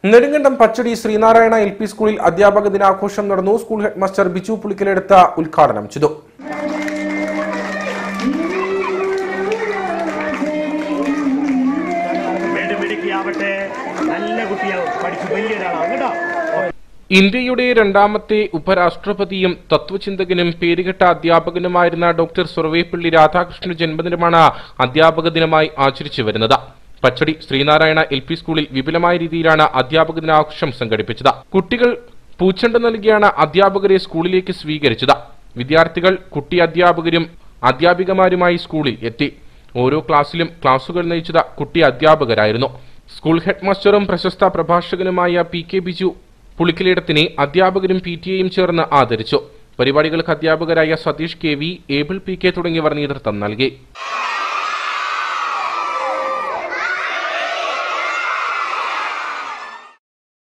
Nedumkandam Pachadi Sreenarayana L P സ്കൂളിൽ അധ്യാപക ദിനാഘോഷം നടന്നു. സ്കൂൾ ഹെഡ്മാസ്റ്റർ ബിജു പുളിക്കലെടുത്ത ഉദ്ഘാടനം ചെയ്തു. ഇന്ത്യയുടെ രണ്ടാമത്തെ ഉപരാഷ്ട്രപതിയും തത്വചിന്തകനും പേരുകെട്ട അധ്യാപകനുമായിരുന്ന ഡോക്ടർ സർവേപ്പള്ളി രാധാകൃഷ്ണന്റെ ജന്മദിനമാണ് അധ്യാപക ദിനമായി ആചരിച്ചു വരുന്നത്. പച്ചടി ശ്രീനാരായണ എൽ പി സ്കൂളിൽ വിപുലമായ രീതിയിലാണ് അധ്യാപക ദിനാഘോഷം സംഘടിപ്പിച്ചത്. കുട്ടികൾ പൂച്ചെണ്ട് നൽകിയാണ് അധ്യാപകരെ സ്കൂളിലേക്ക് സ്വീകരിച്ചത്. വിദ്യാർത്ഥികൾ കുട്ടി അധ്യാപകരും അധ്യാപികമാരുമായി സ്കൂളിൽ എത്തി. ഓരോ ക്ലാസ്സിലും ക്ലാസുകൾ നയിച്ചത് കുട്ടി അധ്യാപകരായിരുന്നു. സ്കൂൾ ഹെഡ്മാസ്റ്ററും പ്രശസ്ത പ്രഭാഷകനുമായ പി കെ ബിജു പുളിക്കലേടത്തിനെ അധ്യാപകരും PTA-യും ചേർന്ന് ആദരിച്ചു. പരിപാടികൾക്ക് അധ്യാപകരായ സതീഷ് KV, ഏബിൾ PK തുടങ്ങിയവർ നേതൃത്വം നൽകി.